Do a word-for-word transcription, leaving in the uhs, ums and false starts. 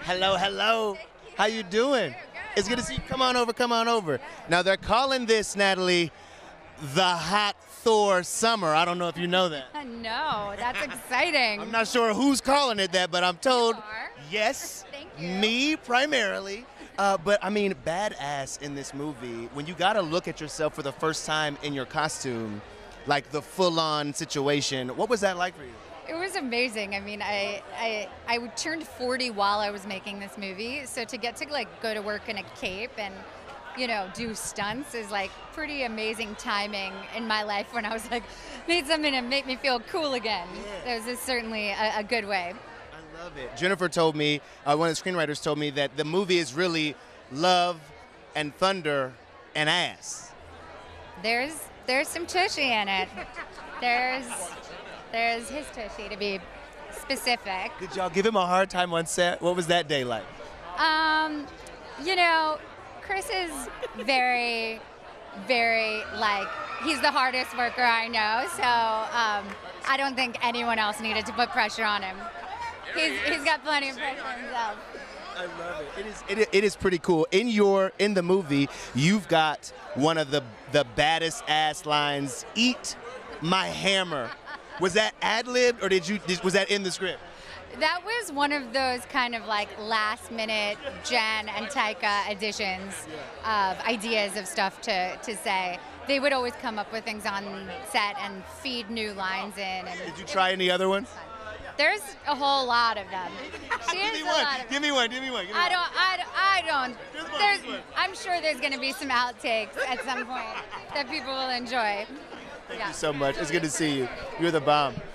Hello, hello. How you doing? It's good to see you. Come on over, come on over. Now they're calling this, Natalie, the hot Thor summer. I don't know if you know that. No, that's exciting. I'm not sure who's calling it that, but I'm told You are? yes, Thank you. me primarily. Uh, but I mean, badass in this movie. When you got to look at yourself for the first time in your costume, like the full-on situation, what was that like for you? It was amazing. I mean, I, I I turned forty while I was making this movie, so to get to like go to work in a cape and, you know, do stunts is like pretty amazing timing in my life when I was like, need something to make me feel cool again. Yeah. That was certainly a, a good way. I love it. Jennifer told me, uh, one of the screenwriters told me that the movie is really love and thunder and ass. There's there's some tushy in it. There's there's his tushy to be specific. Did y'all give him a hard time on set? What was that day like? Um, you know, Chris is very, very, like, he's the hardest worker I know, so um, I don't think anyone else needed to put pressure on him. He's, he's got plenty of pressure himself. I love it. It is, it, it is pretty cool. In your in the movie, you've got one of the the baddest ass lines. Eat my hammer. Was that ad-libbed or did you? Did, was that in the script? That was one of those kind of like last-minute Jen and Taika additions of ideas of stuff to, to say. They would always come up with things on set and feed new lines in. And did you try any other ones? There's a whole lot of them. She give, is me a one. lot of give me one. Give me one. Give me I one. don't. I, don't- I don't. Just one, There's, just one. I'm sure there's going to be some outtakes at some point that people will enjoy. Thank Yeah. you so much. It's good to see you. You're the bomb.